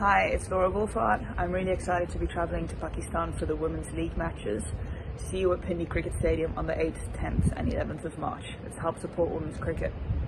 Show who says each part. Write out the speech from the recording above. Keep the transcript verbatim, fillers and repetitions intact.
Speaker 1: Hi, it's Laura Wolvaardt. I'm really excited to be travelling to Pakistan for the Women's League matches. See you at Pindi Cricket Stadium on the eighth, tenth and eleventh of March. Let's help support women's cricket.